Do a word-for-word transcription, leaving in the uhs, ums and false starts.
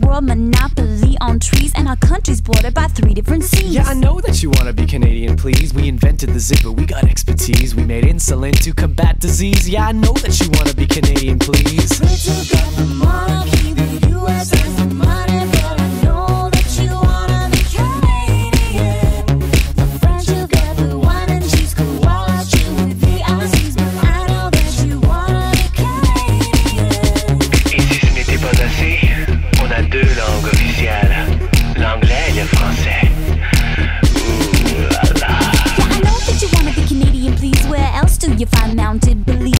world monopoly on trees, and our country's bordered by three different seas. Yeah, I know that you wanna be Canadian, please. We invented the zipper, we got expertise. We made insulin to combat disease. Yeah, I know that you wanna be Canadian, please. We're together more